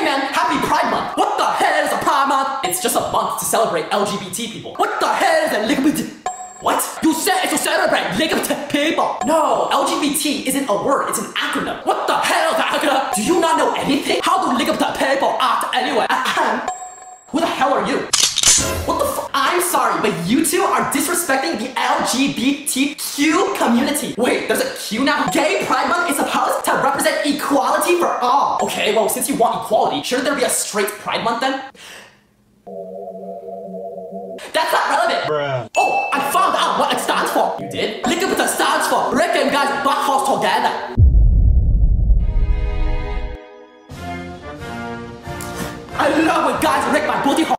man, happy Pride Month. What the hell is a Pride Month? It's just a month to celebrate LGBT people. What the hell is a LGBT? What? You said it's to celebrate LGBT people. No, LGBT isn't a word, it's an acronym. What the hell is an acronym? Do you not know anything? How do LGBT people act anyway? Who the hell are you? What the fuck? I'm sorry, but you two are disrespecting the LGBTQ community. Wait, there's a Q now? Gay Pride Month is supposed to represent equality for all. Okay, well, since you want equality, shouldn't there be a straight Pride Month then? That's not relevant. Bruh. Oh, I found out what it stands for. You did? LGBT stands for Rick and guys buttholes together. I love when guys Rick my booty hole.